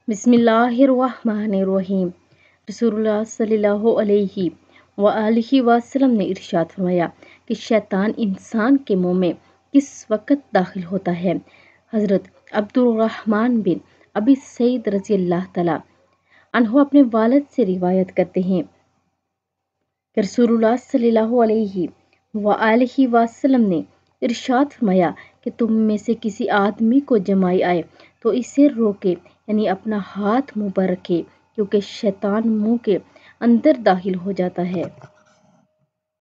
बिस्मिल्लाहिर्रहमानिर्रहीम। रसूलुल्लाह सल्लल्लाहु अलैहि वसल्लम ने इरशाद फरमाया कि शैतान इंसान के मुंह में किस वक़्त दाखिल होता है। हज़रत अब्दुर्रहमान बिन अबी सईद रज़ी अल्लाह तआला अन्हु अपने वालिद से रिवायत करते हैं कि रसूलुल्लाह सल्लल्लाहु अलैहि वसल्लम ने इरशाद फरमाया कि तुम में से किसी आदमी को जमाई आए तो इसे रोके, यानी अपना हाथ मुंह पर रखे, क्योंकि शैतान मुंह के अंदर दाखिल हो जाता है।